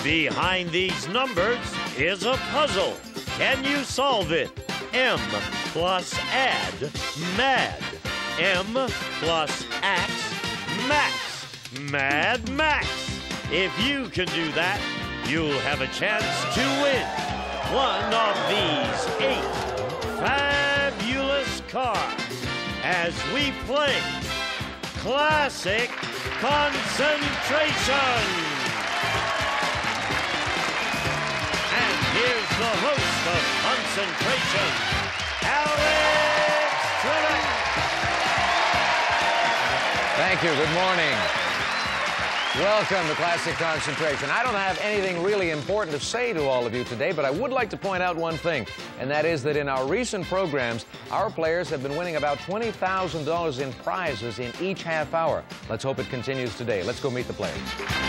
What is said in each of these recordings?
Behind these numbers is a puzzle. Can you solve it? M plus add, mad. M plus axe, max. Mad Max. If you can do that, you'll have a chance to win one of these 8 fabulous cars as we play Classic Concentration. And here's the host of Concentration, Alex Trebek. Thank you. Good morning. Welcome to Classic Concentration. I don't have anything really important to say to all of you today, but I would like to point out one thing, and that is that in our recent programs, our players have been winning about $20,000 in prizes in each half hour. Let's hope it continues today. Let's go meet the players.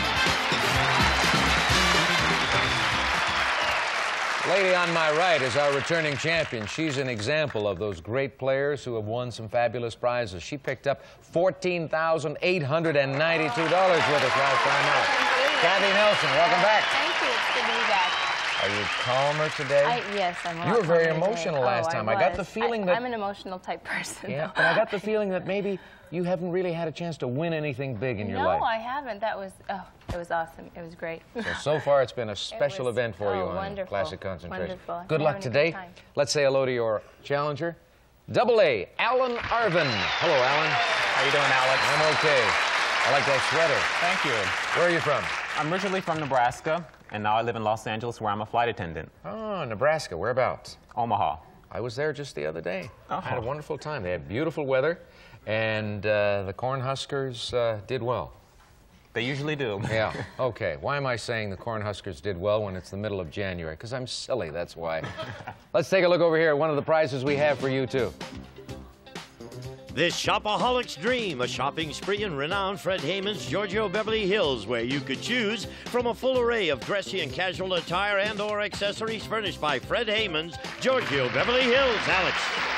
Lady on my right is our returning champion. She's an example of those great players who have won some fabulous prizes. She picked up $14,892 with us last time out. Kathy Nelson, welcome back. Thank you. It's good to be back. Are you calmer today? Yes, I'm a lot You were very calmer emotional today. last time. I got the feeling that... I'm an emotional type person. Yeah, but I got the feeling that maybe you haven't really had a chance to win anything big in your life. No, I haven't. That was, it was awesome. It was great. So far, it's been a special event for you on wonderful. Classic Concentration. Wonderful. Good luck today. Let's say hello to your challenger, AA, Alan Arvin. Hello, Alan. How you doing, Alex? I'm okay. I like that sweater. Thank you. Where are you from? I'm originally from Nebraska, and now I live in Los Angeles, where I'm a flight attendant. Oh, Nebraska. Whereabouts? Omaha. I was there just the other day. Oh. I had a wonderful time. They had beautiful weather, and the Cornhuskers did well. They usually do. Yeah. Okay. Why am I saying the Cornhuskers did well when it's the middle of January? Because I'm silly, that's why. Let's take a look over here at one of the prizes we have for you, too. This shopaholic's dream, a shopping spree in renowned Fred Heyman's Giorgio Beverly Hills, where you could choose from a full array of dressy and casual attire and or accessories furnished by Fred Heyman's Giorgio Beverly Hills. Alex.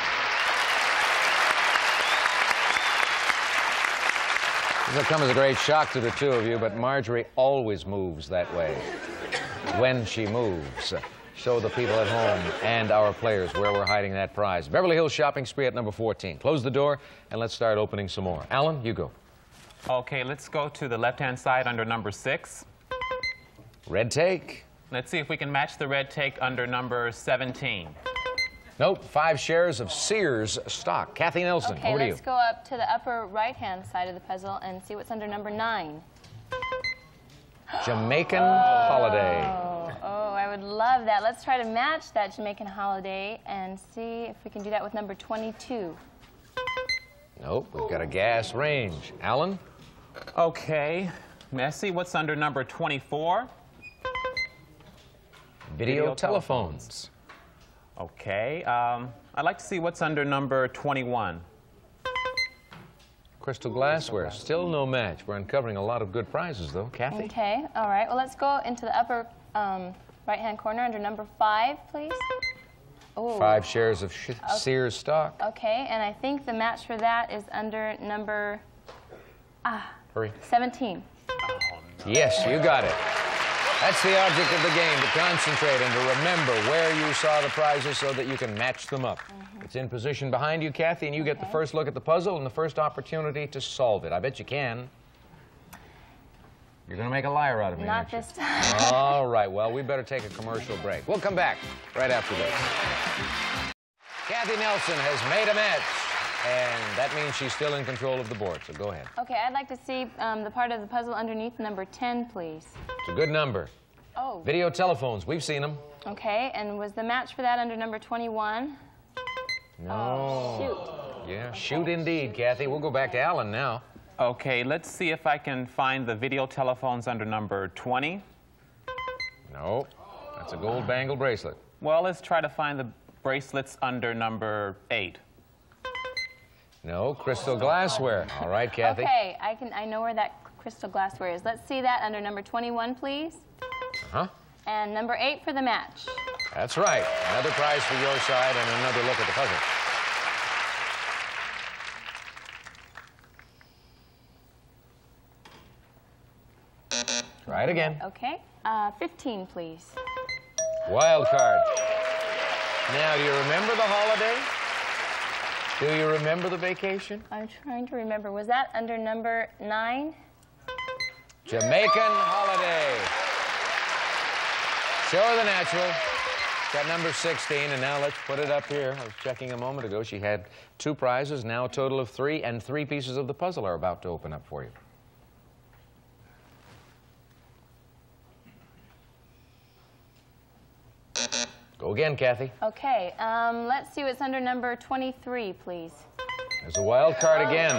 This will come as a great shock to the two of you, but Marjorie always moves that way. When she moves. Show the people at home and our players where we're hiding that prize. Beverly Hills shopping spree at number 14. Close the door and let's start opening some more. Alan, you go. Okay, let's go to the left-hand side under number 6. Red take. Let's see if we can match the red take under number 17. Nope, 5 shares of Sears stock. Kathy Nelson, Okay, over to you. let's go up to the upper right-hand side of the puzzle and see what's under number 9. Jamaican Holiday. Oh, I would love that. Let's try to match that Jamaican Holiday and see if we can do that with number 22. Nope, we've got a gas range. Alan? Okay, may I see what's under number 24? Video telephones. Okay, I'd like to see what's under number 21. Crystal glassware. Still no match. We're uncovering a lot of good prizes, though. Kathy? Okay, all right. Well, let's go into the upper right-hand corner under number 5, please. Ooh. 5 shares of Sears stock. Okay, and I think the match for that is under number Hurry. 17. Yes, you got it. That's the object of the game, to concentrate and to remember where you saw the prizes so that you can match them up. It's in position behind you, Kathy, and you get the first look at the puzzle and the first opportunity to solve it. I bet you can. You're going to make a liar out of me, Not aren't you? this time. All right, well, we better take a commercial break. We'll come back right after this. Kathy Nelson has made a match, and that means she's still in control of the board, so go ahead. Okay, I'd like to see the part of the puzzle underneath number 10, please. It's a good number. Oh. Video telephones, we've seen them. Okay, and was the match for that under number 21? No. Oh, shoot. Yeah, shoot indeed, Kathy. We'll go back to Alan now. Okay, let's see if I can find the video telephones under number 20. No, that's a gold bangle bracelet. Well, let's try to find the bracelets under number 8. No, crystal glassware. All right, Kathy. Okay, I know where that crystal glassware is. Let's see that under number 21, please. Uh-huh. And number 8 for the match. That's right. Another prize for your side and another look at the puzzle. Try it again. Okay. 15, please. Wild card. Now, do you remember the holiday? Do you remember the vacation? I'm trying to remember. Was that under number 9? Jamaican holiday. Show her the natural. Got number 16, and now let's put it up here. I was checking a moment ago. She had 2 prizes, now a total of 3, and 3 pieces of the puzzle are about to open up for you. Go again, Kathy. Okay. Let's see what's under number 23, please. There's a wild card again.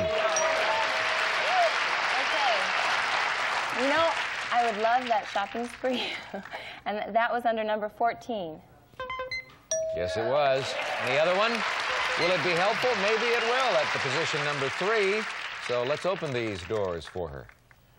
Okay. You know, I would love that shopping spree. And that was under number 14. Yes, it was. And the other one, will it be helpful? Maybe it will at the position number 3. So let's open these doors for her.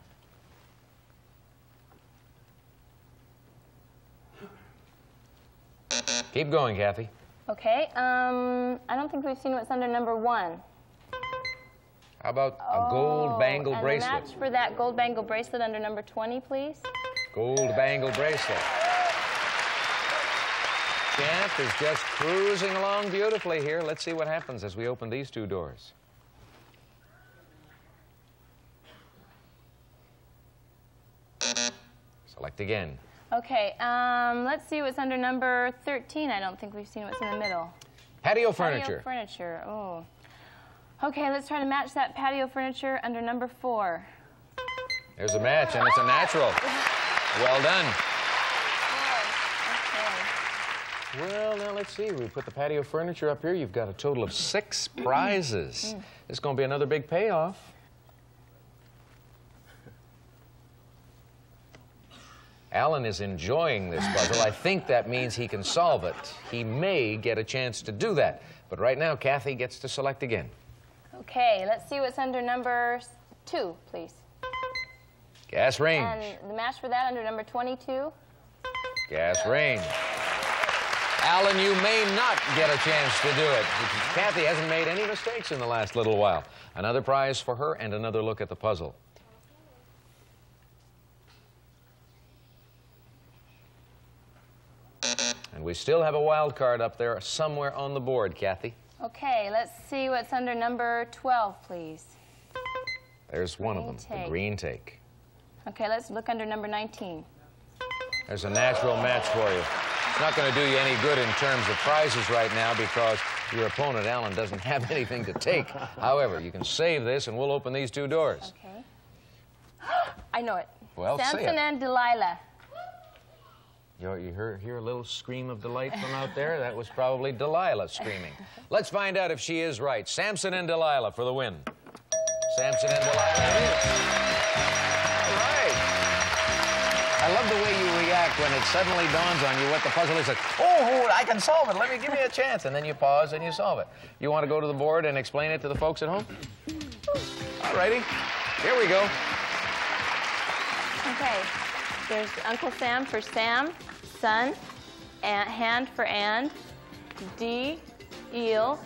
Keep going, Kathy. Okay. I don't think we've seen what's under number 1. How about a gold bangle and bracelet? the match for that gold bangle bracelet under number 20, please. Gold bangle bracelet. Champ is just cruising along beautifully here. Let's see what happens as we open these 2 doors. Select again. Okay, let's see what's under number 13. I don't think we've seen what's in the middle. Patio furniture. Patio furniture, oh. Okay, let's try to match that patio furniture under number 4. There's a match, and it's a natural. Well done. Okay. Well, now let's see. We put the patio furniture up here. You've got a total of 6 prizes. This is going to be another big payoff. Alan is enjoying this puzzle. I think that means he can solve it. He may get a chance to do that. But right now, Kathy gets to select again. Okay, let's see what's under number 2, please. Gas range. And the match for that under number 22. Gas range. Alan, you may not get a chance to do it. Kathy hasn't made any mistakes in the last little while. Another prize for her and another look at the puzzle. And we still have a wild card up there somewhere on the board, Kathy. Okay, let's see what's under number 12, please. There's one of them, the green take. Okay, let's look under number 19. There's a natural match for you. It's not going to do you any good in terms of prizes right now because your opponent, Alan, doesn't have anything to take. However, you can save this and we'll open these 2 doors. Okay. I know it. Well, say it. Samson and Delilah. You hear a little scream of delight from out there? That was probably Delilah screaming. Let's find out if she is right. Samson and Delilah for the win. Samson and Delilah it is. All right. I love the way you react when it suddenly dawns on you what the puzzle is. Like, oh, I can solve it. Give me a chance. And then you pause and you solve it. You want to go to the board and explain it to the folks at home? All righty. Here we go. Okay. There's Uncle Sam for Sam, son, and hand for and, Delilah,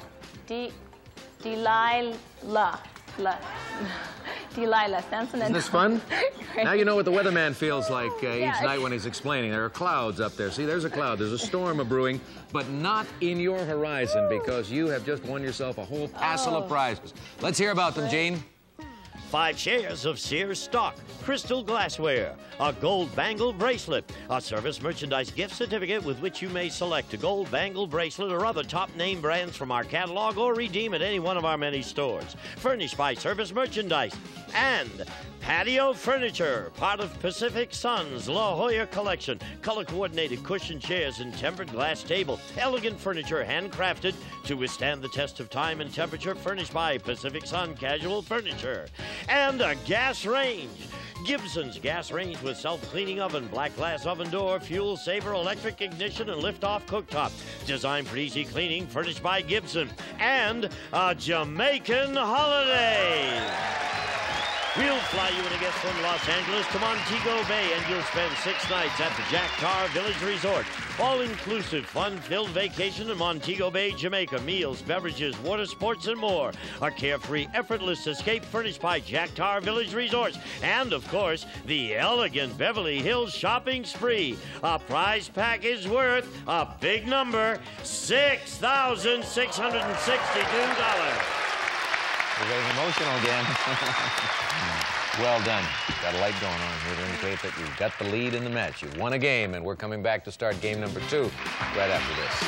Delilah, Samson and... Isn't this fun? Great. Now you know what the weatherman feels like each night when he's explaining. There are clouds up there. See, there's a cloud. There's a storm a-brewing, but not in your horizon because you have just won yourself a whole passel of prizes. Let's hear about them, Gene. 5 shares of Sears stock, crystal glassware, a gold bangle bracelet, a service merchandise gift certificate with which you may select a gold bangle bracelet or other top name brands from our catalog or redeem at any one of our many stores. Furnished by Service Merchandise. And patio furniture, part of Pacific Sun's La Jolla collection. Color-coordinated cushion chairs and tempered glass table. Elegant furniture, handcrafted to withstand the test of time and temperature. Furnished by Pacific Sun Casual Furniture. And a gas range. Gibson's gas range with self-cleaning oven, black glass oven door, fuel saver, electric ignition, and lift-off cooktop. Designed for easy cleaning, furnished by Gibson. And a Jamaican holiday. We'll fly you and a guest from Los Angeles to Montego Bay, and you'll spend 6 nights at the Jack Tar Village Resort. All-inclusive, fun-filled vacation in Montego Bay, Jamaica. Meals, beverages, water sports, and more. A carefree, effortless escape furnished by Jack Tar Village Resorts. And, of course, the elegant Beverly Hills shopping spree. A prize package worth a big number, $6,662. We're getting emotional again. Well done. Got a light going on here to indicate that you've got the lead in the match. You've won a game, and we're coming back to start game number 2 right after this.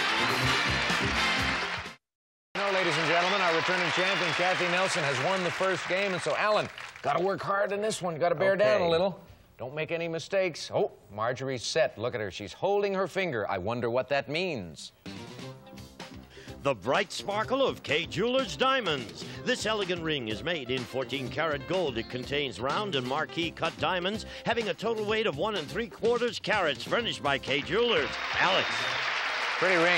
Now, ladies and gentlemen, our returning champion, Kathy Nelson, has won the first game, and so, Alan, got to work hard in this one. Got to bear down a little. Don't make any mistakes. Oh, Marjorie's set. Look at her. She's holding her finger. I wonder what that means. The bright sparkle of Kay Jewelers diamonds. This elegant ring is made in 14-karat gold. It contains round and marquee cut diamonds, having a total weight of 1 3/4 carats, furnished by Kay Jewelers. Alex. Pretty ring.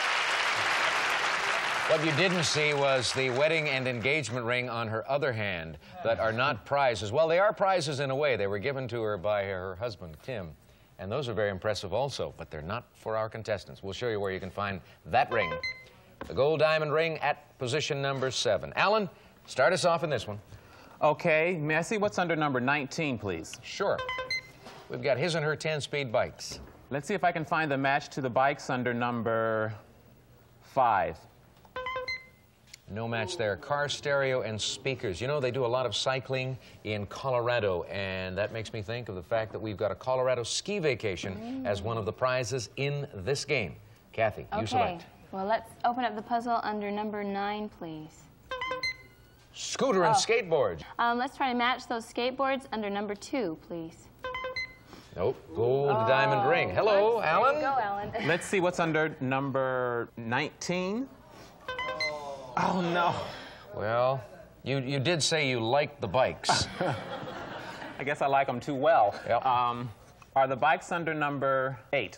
What you didn't see was the wedding and engagement ring on her other hand that are not prizes. Well, they are prizes in a way. They were given to her by her husband, Tim. And those are very impressive also, but they're not for our contestants. We'll show you where you can find that ring. The gold diamond ring at position number 7. Alan, start us off in this one. Okay, may I see what's under number 19, please? Sure. We've got his and her 10-speed bikes. Let's see if I can find the match to the bikes under number 5. No match there. Car stereo and speakers. You know, they do a lot of cycling in Colorado, and that makes me think of the fact that we've got a Colorado ski vacation as one of the prizes in this game. Kathy, you select. Well, let's open up the puzzle under number 9, please. Scooter and skateboards. Let's try to match those skateboards under number 2, please. Nope. Gold diamond ring. Hello, Alan. There you go, Alan. Let's see what's under number 19. Oh, no. Well, you did say you liked the bikes. I guess I like them too well. Yep. Are the bikes under number 8?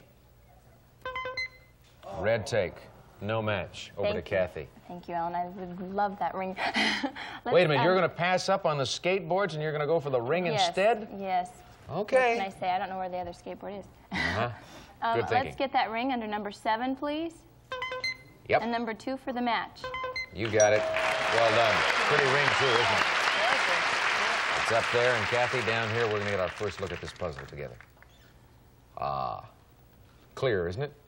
Red take. No match. Over to Kathy. Thank you, Alan. I would love that ring. Wait a minute. You're going to pass up on the skateboards and you're going to go for the ring instead? Yes. Okay. What can I say? I don't know where the other skateboard is. Good thinking. Let's get that ring under number 7, please. Yep. And number 2 for the match. You got it. Well done. Pretty ring, too, isn't it? It's up there, and Kathy, down here, we're going to get our first look at this puzzle together. Clear, isn't it?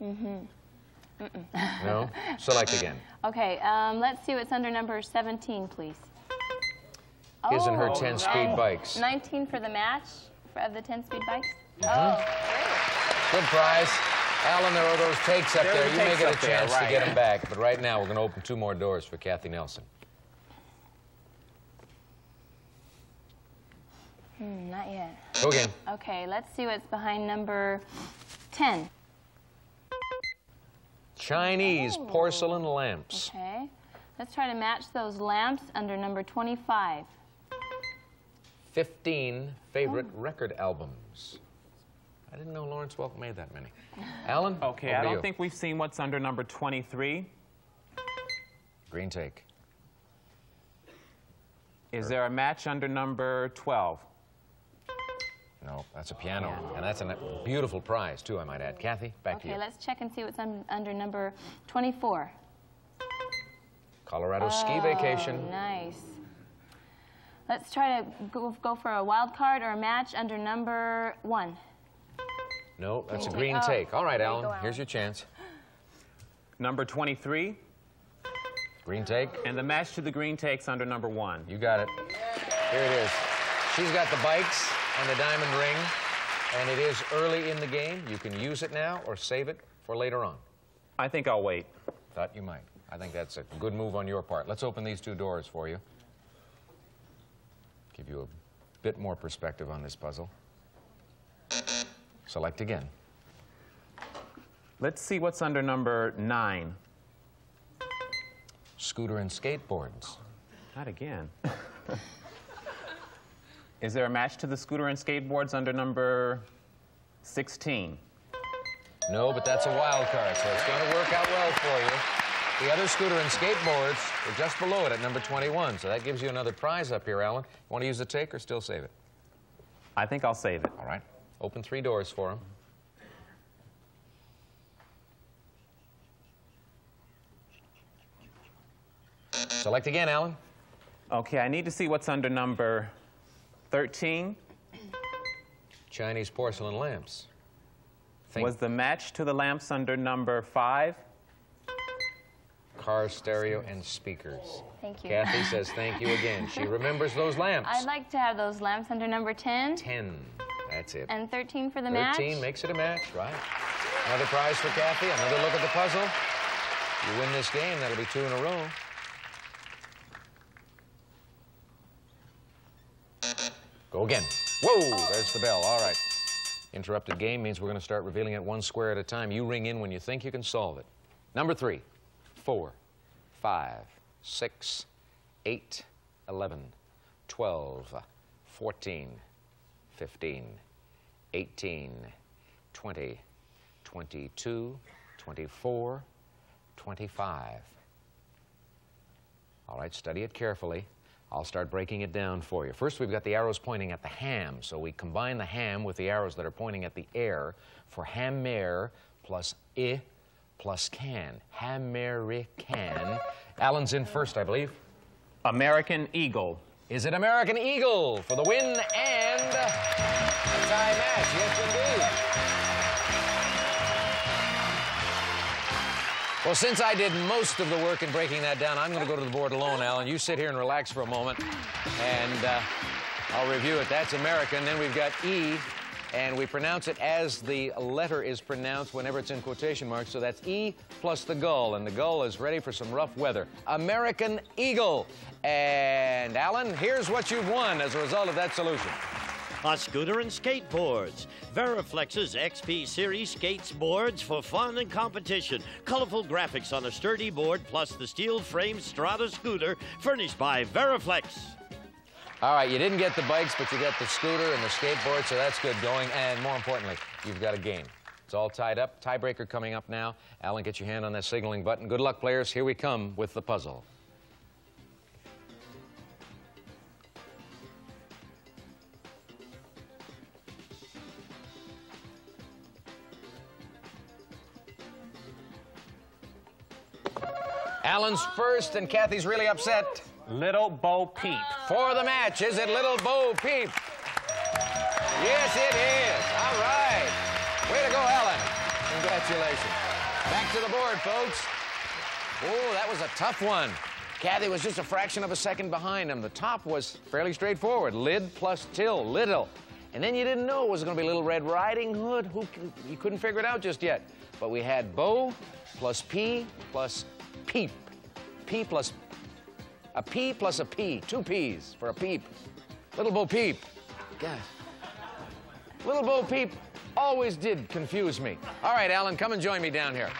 No? Select again. Okay, let's see what's under number 17, please. His and her 10-speed bikes. 19 for the match of the 10-speed bikes. Good prize. Alan, there are those takes up there. You may get a chance to get them back, but right now we're going to open 2 more doors for Kathy Nelson. Not yet. Go again. Okay, let's see what's behind number 10. Chinese porcelain lamps. Okay. Let's try to match those lamps under number 25. 15 favorite record albums. I didn't know Lawrence Welk made that many. Alan? Okay, I don't think we've seen what's under number 23. Green take. Is there a match under number 12? No, that's a piano. And that's a beautiful prize, too, I might add. Kathy, back to you. Okay, let's check and see what's under number 24. Colorado ski vacation. Nice. Let's try to go for a wild card or a match under number 1. No, that's a green take. All right, Alan, here's your chance. Number 23. Green take. And the match to the green take's under number 1. You got it. Here it is. She's got the bikes and the diamond ring, and it is early in the game. You can use it now or save it for later on. I think I'll wait. Thought you might. I think that's a good move on your part. Let's open these 2 doors for you. Give you a bit more perspective on this puzzle. Select again. Let's see what's under number 9. Scooter and skateboards. Not again. Is there a match to the scooter and skateboards under number 16? No, but that's a wild card, so it's going to work out well for you. The other scooter and skateboards are just below it at number 21, so that gives you another prize up here, Alan. You want to use the take or still save it? I think I'll save it. All right. Open 3 doors for him. Select again, Alan. Okay, I need to see what's under number 13. Chinese porcelain lamps. Think Was the match to the lamps under number 5? car, stereo, and speakers. Thank you. Kathy says thank you again. She remembers those lamps. I'd like to have those lamps under number 10. 10. That's it. And 13 for the match. 13 makes it a match, right? Another prize for Kathy. Another look at the puzzle. You win this game, that'll be 2 in a row. Go again. Whoa, there's the bell. All right. Interrupted game means we're going to start revealing it 1 square at a time. You ring in when you think you can solve it. Number 3, 4, 5, 6, 8, 11, 12, 14, 15, 18, 20, 22, 24, 25. All right, study it carefully. I'll start breaking it down for you. First, we've got the arrows pointing at the ham, so we combine the ham with the arrows that are pointing at the air for hammer plus I plus can. Hamerican. Alan's in first, I believe. American Eagle. Is it American Eagle for the win and a tie match? Yes, indeed. Well, since I did most of the work in breaking that down, I'm going to go to the board alone, Alan. You sit here and relax for a moment, and I'll review it. That's American. Then we've got E, and we pronounce it as the letter is pronounced whenever it's in quotation marks. So that's E plus the gull, and the gull is ready for some rough weather. American Eagle. And, Alan, here's what you've won as a result of that solution. A scooter and skateboards. Veriflex's XP Series skates boards for fun and competition. Colorful graphics on a sturdy board, plus the steel frame Strata scooter, furnished by Veriflex. All right, you didn't get the bikes, but you got the scooter and the skateboard, so that's good going. And more importantly, you've got a game. It's all tied up. Tiebreaker coming up now. Alan, get your hand on that signaling button. Good luck, players. Here we come with the puzzle. Alan's first, and Kathy's really upset. Little Bo Peep. For the match, is it Little Bo Peep? Yes, it is. All right. Way to go, Alan. Congratulations. Back to the board, folks. Oh, that was a tough one. Kathy was just a fraction of a second behind him. The top was fairly straightforward. Lid plus till, little. And then you didn't know it was going to be Little Red Riding Hood. You couldn't figure it out just yet. But we had Bo plus P plus peep. P plus a P plus a P. 2 P's for a peep. Little Bo Peep. God. Little Bo Peep always did confuse me. All right, Alan, come and join me down here.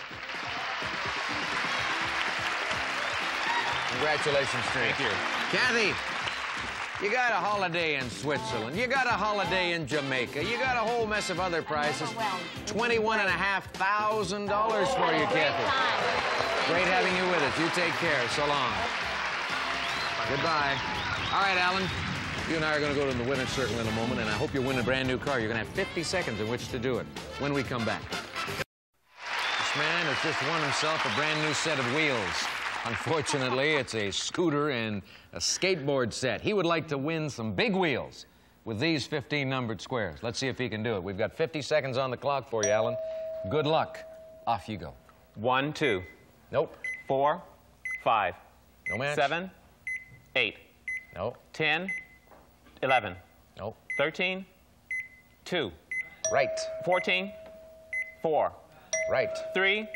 Congratulations, Thank you. Kathy, you got a holiday in Switzerland. You got a holiday in Jamaica. You got a whole mess of other prizes. $21,500 for you, Kathy. Great having you with us. You take care. So long. Goodbye. All right, Alan. You and I are going to go to the winner's circle in a moment, and I hope you win a brand new car. You're going to have 50 seconds in which to do it when we come back. This man has just won himself a brand new set of wheels. Unfortunately, it's a scooter and a skateboard set. He would like to win some big wheels with these 15 numbered squares. Let's see if he can do it. We've got 50 seconds on the clock for you, Alan. Good luck. Off you go. 1, 2. Nope. 4, 5. No match. 7, 8. Nope. 10, 11. Nope. 13, 2. Right. 14, 4. Right. 3,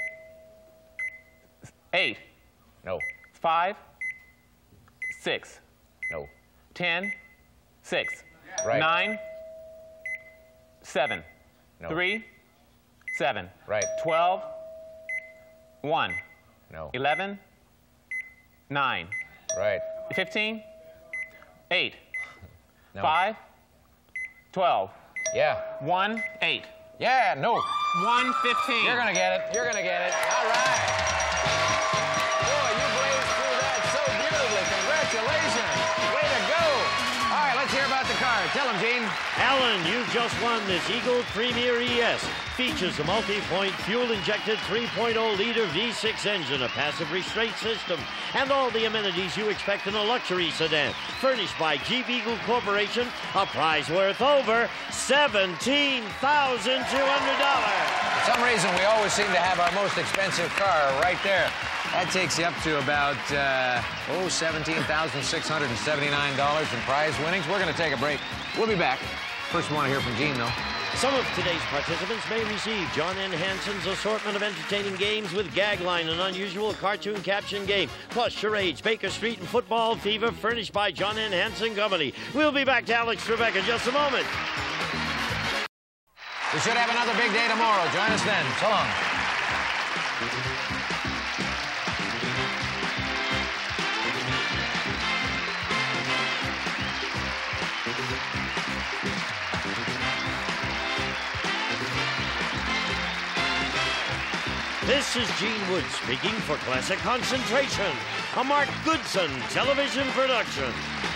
8. No. 5, 6. No. 10, 6. Right. 9, 7. No. 3, 7. Right. 12, 1. No. 11, 9. Right. 15, 8. No. 5, 12. Yeah. 1, 8. Yeah, no. 1, 15. You're going to get it. You're going to get it. All right. Alan, you just won this Eagle Premier ES. Features a multi-point fuel-injected 3.0-liter V6 engine, a passive restraint system, and all the amenities you expect in a luxury sedan. Furnished by Jeep Eagle Corporation, a prize worth over $17,200. For some reason, we always seem to have our most expensive car right there. That takes you up to about, $17,679 in prize winnings. We're going to take a break. We'll be back. First, we want to hear from Gene, though. Some of today's participants may receive John N. Hansen's assortment of entertaining games with Gagline, an unusual cartoon caption game, plus charades, Baker Street, and Football Fever, furnished by John N. Hansen Company. We'll be back to Alex Trebek in just a moment. We should have another big day tomorrow. Join us then. So long. This is Gene Wood speaking for Classic Concentration, a Mark Goodson television production.